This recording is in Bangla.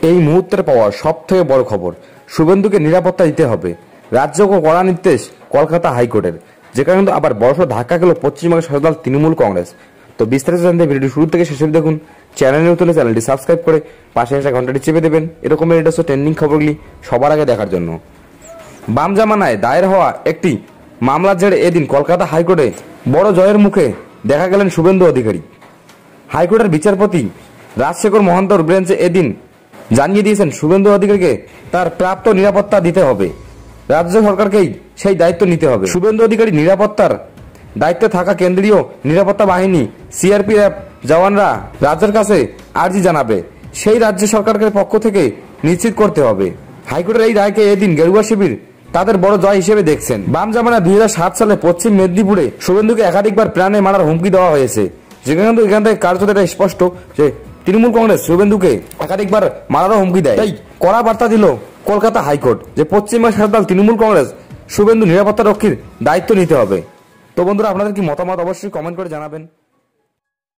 এই মুহূর্তের পাওয়া সব থেকে বড় খবর, শুভেন্দুকে নিরাপত্তা দিতে হবে। রাজ্যকে কড়া নির্দেশ কলকাতা হাইকোর্টের, যেখানে কিন্তু আবার বড়সড় ধাক্কা খেল পশ্চিমবঙ্গের শাসক দল তৃণমূল কংগ্রেস। তো বিস্তারিত জানতে ভিডিওটি শুরু থেকে শেষ অবধি দেখুন। চ্যানেলে নতুন হলে চ্যানেলটি সাবস্ক্রাইব করে পাশে আসা ঘন্টাটি চেপে দেবেন এরকমের লেটেস্ট ট্রেন্ডিং খবরগুলি সবার আগে দেখার জন্য। বাম জামানায় দায়ের হওয়া একটি মামলার জেরে এদিন কলকাতা হাইকোর্টে বড় জয়ের মুখে দেখা গেলেন শুভেন্দু অধিকারী। হাইকোর্টের বিচারপতি রাজশেখর মহান্তর বেঞ্চে এদিন জানিয়ে দিয়েছেন শুভেন্দু অধিকারীকে তার প্রাপ্ত নিরাপত্তা দিতে হবে, রাজ্য সরকারকেই সেই দায়িত্ব নিতে হবে। শুভেন্দু অধিকারী নিরাপত্তার দায়িত্বে থাকা কেন্দ্রীয় নিরাপত্তা বাহিনী সিআরপিএফ জওয়ানরা রাজ্যের কাছে আর্জি জানাবে, সেই রাজ্য সরকারের পক্ষ থেকে নিশ্চিত করতে হবে। হাইকোর্টের এই রায়কে এদিন গেরুয়া শিবির তাদের বড় জয় হিসেবে দেখছেন। বাম জামানা 2007 সালে পশ্চিম মেদিনীপুরে শুভেন্দুকে একাধিকবার প্রাণে মারার হুমকি দেওয়া হয়েছে, যেখানে কিন্তু এখান থেকে কার্যত এটা স্পষ্ট যে তৃণমূল কংগ্রেস শুভেন্দুকে একাধিকবার মারারও হুমকি দেয়। তাই কড়া বার্তা দিল কলকাতা হাইকোর্ট যে পশ্চিমবঙ্গ শাসক দল তৃণমূল কংগ্রেস শুভেন্দু নিরাপত্তা রক্ষীর দায়িত্ব নিতে হবে। তো বন্ধুরা, আপনাদের কি মতামত অবশ্যই কমেন্ট করে জানাবেন।